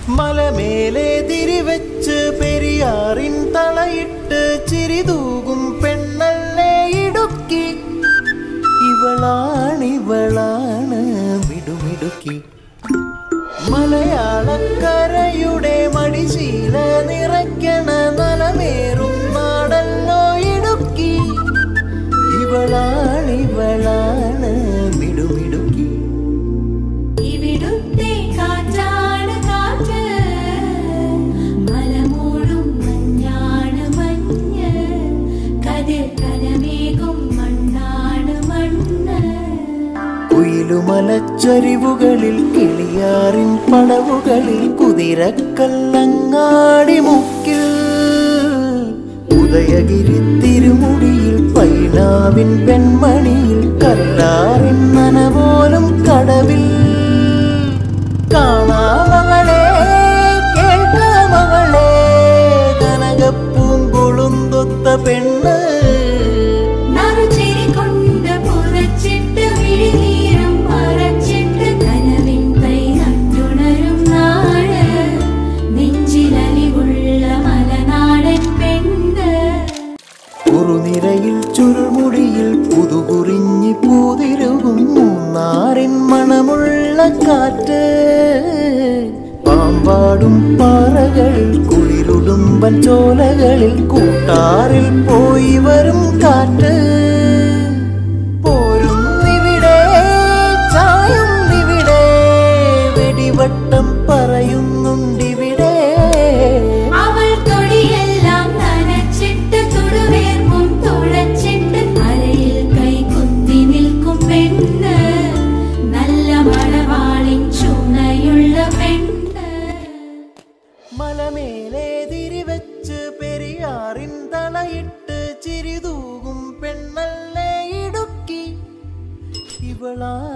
മലമേലെ തിരിവെച്ച് പെരിയാറിൻ തളയിട്ട് ചിരിതൂകും പെണ്ണല്ലേ ഇടുക്കി. ഇവളാണ് മിടുമിടുക്കി. മലയാളക്കരയുടെ മടിശീല നിറയ്ക്കണ നലമേറും നാടല്ലോ ഇടുക്കി. ഇവളാണ് മിടുമിടുക്കി. ഇവിടുത്തെ കാറ്റാണ് കാറ്റ്, മലമൂടും മഞ്ഞാണ് മഞ്ഞ്, കതിർ കനമേകും മണ്ണാണ് മണ്ണ്. കുയിലുമലച്ചരിവുകളിൽ കിളിയാറിൻ പടവുകളിൽ കുതിരക്കല്ലങ്ങാടി മുക്കിൽ ഉദയഗിരി തിരുമുടിയിൽ പൈനാവിൻ പെൺമണിയിൽ കല്ലാറിൻ നനപോലും കടവിൽ. കാണാമകളെ കേൾക്കാമകളെ കനകപ്പൂങ്കൊളുന്തൊത്ത പെണ്ണ്. കുറുനിരയിൽ ചുരുൾമുടിയിൽ പുതുകുറിഞ്ഞി പൂതിരുകും മൂന്നാറിൻ മണമുള്ള കാറ്റ്. പാമ്പാടും പാറകളിൽ കുളിരുടുമ്പൻ ചോലകളിൽ കൂട്ടാറിൽ പോയി വരും കാറ്റ്. പോരുന്നിവിടെ ചായുന്നിവിടെ വെടിവട്ടം പറയുന്നുണ്ടിവിടെ. മലമേലെ തിരിവെച്ച് പെരിയാറിൻ തളയിട്ട് ചിരിതൂകും പെണ്ണല്ലേ ഇടുക്കി. ഇവളാണ്